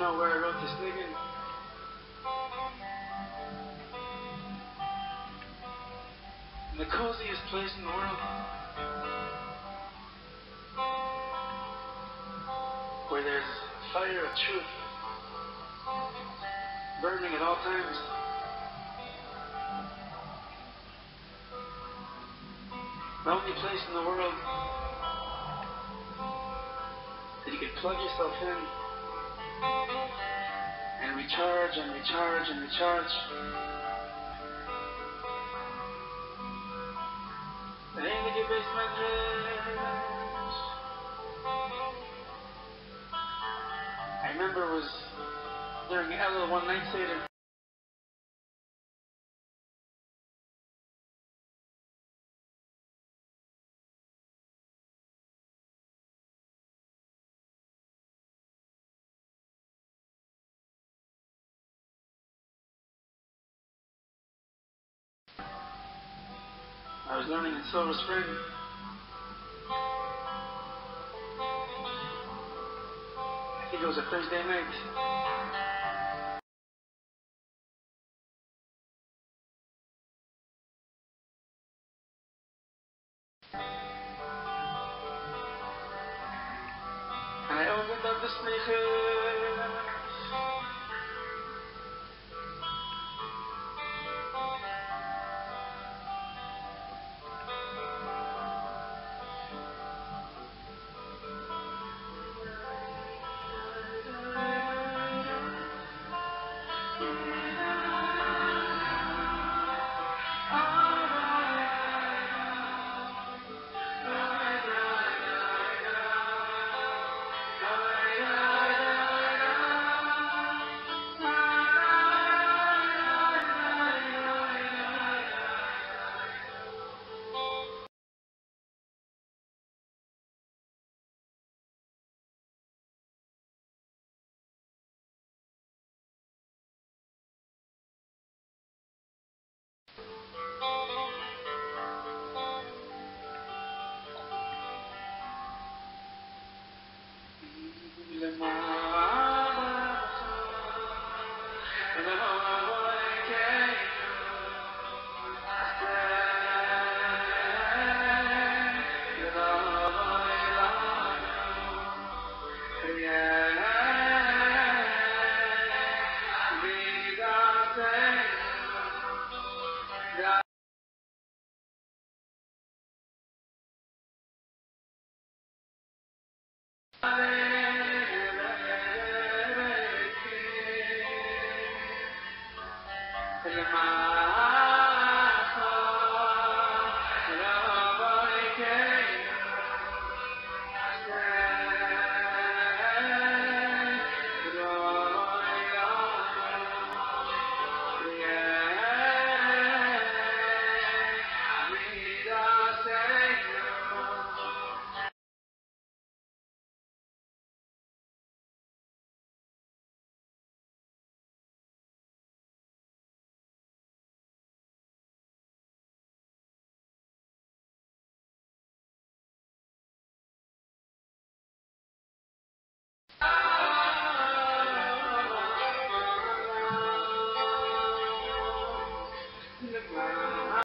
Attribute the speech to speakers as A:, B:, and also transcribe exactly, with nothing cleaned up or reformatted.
A: know where I wrote this thinking. The coziest place in the world, where there's fire of truth burning at all times. The only place in the world that you can plug yourself in and recharge and recharge and recharge. The Jvdgment. I remember it was during Ella one night Seder. I was learning in Silver Spring. I think it was a Thursday night. And I opened up the sneakers.